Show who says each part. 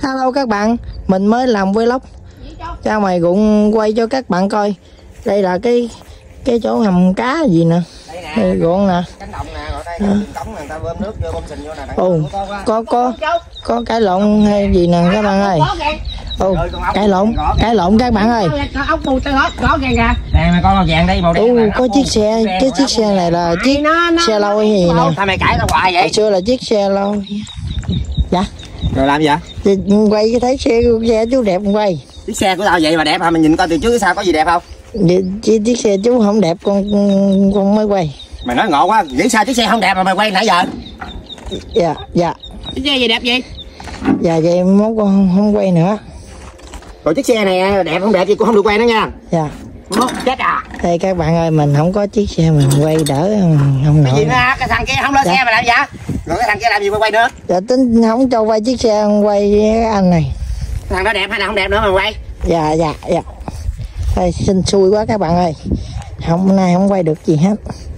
Speaker 1: Hello các bạn, mình mới làm vlog cho mày Gụng quay cho các bạn coi. Đây là cái chỗ hầm cá gì nè. Đây Gụng nè.
Speaker 2: Cánh đồng nè, ở đây cống người ta bơm nước vô, bơm sình vô nè.
Speaker 1: Ồ, có cái lộn hay gì nè các bạn ơi. Ồ, cái lộn các bạn ơi.
Speaker 2: Ốc bu tơ có kìa kìa. Nè mày con màu vàng đây, màu đen.
Speaker 1: Có chiếc xe, cái chiếc xe này là chiếc xe lâu hay gì nè.
Speaker 2: Sao mày cãi tao hoài vậy?
Speaker 1: Hồi xưa là chiếc xe lâu. Dạ.
Speaker 2: Rồi làm gì vậy?
Speaker 1: Quay cái thấy xe chú đẹp không quay.
Speaker 2: Chiếc xe của tao vậy mà đẹp hả? Mình nhìn coi từ trước sao có gì đẹp không?
Speaker 1: Chiếc xe chú không đẹp con mới quay.
Speaker 2: Mày nói ngộ quá, nghĩ sao chiếc xe không đẹp mà mày quay nãy giờ?
Speaker 1: Dạ.
Speaker 2: Chiếc xe gì đẹp gì?
Speaker 1: Dạ vậy mốt con không quay nữa.
Speaker 2: Rồi chiếc xe này đẹp không đẹp gì cũng không được quay nữa nha.
Speaker 1: Dạ.
Speaker 2: Chết à.
Speaker 1: Đây các bạn ơi, mình không có chiếc xe mình quay đỡ không nổi.
Speaker 2: Cái gì nữa hả? Cái thằng kia không lên xe mà làm gì vậy? Rồi cái thằng kia làm gì mà quay nữa?
Speaker 1: Dạ tính không cho quay chiếc xe, quay với anh này.
Speaker 2: Thằng đó đẹp hay là không đẹp nữa mà quay?
Speaker 1: Dạ. Thôi xin xui quá các bạn ơi. Hôm nay không quay được gì hết.